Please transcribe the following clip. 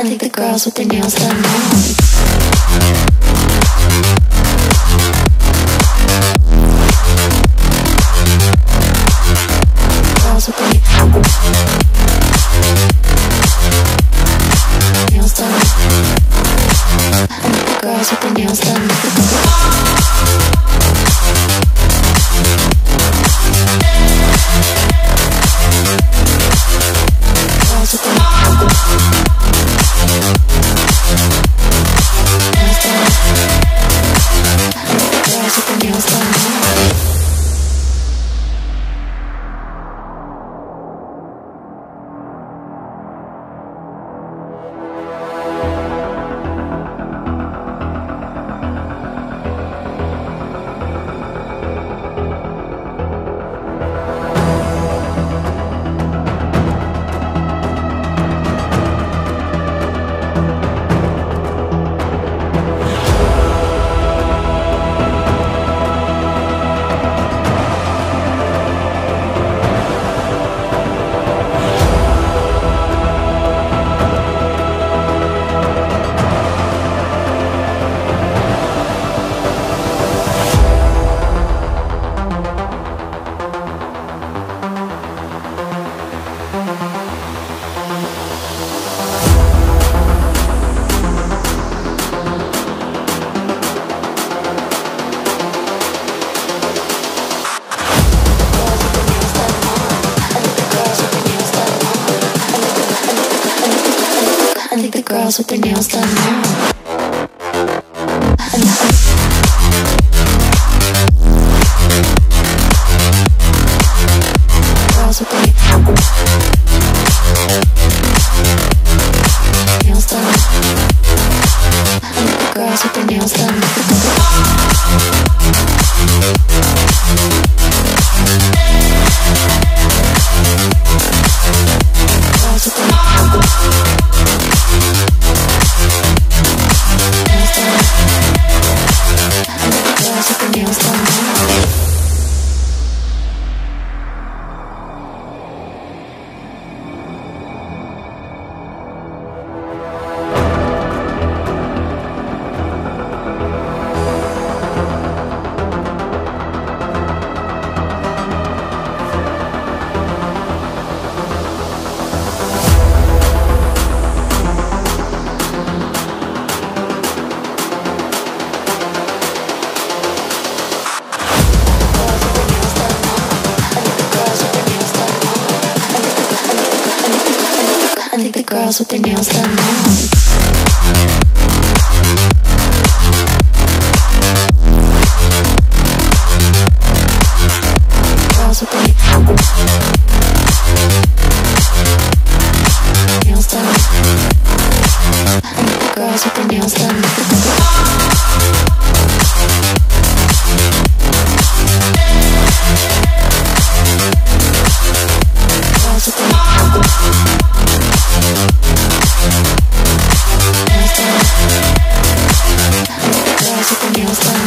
think the girls with their nails done now. Girls with their nails done. I think the girls with their nails done. Girls with their nails done. I think the girls with their nails done now. Girls with their nails done. I think the girls with their nails done. Girls with their nails done. I think the girls with their nails done now. Girls with their nails done. I think the girls with their nails done. Girls with their nails done.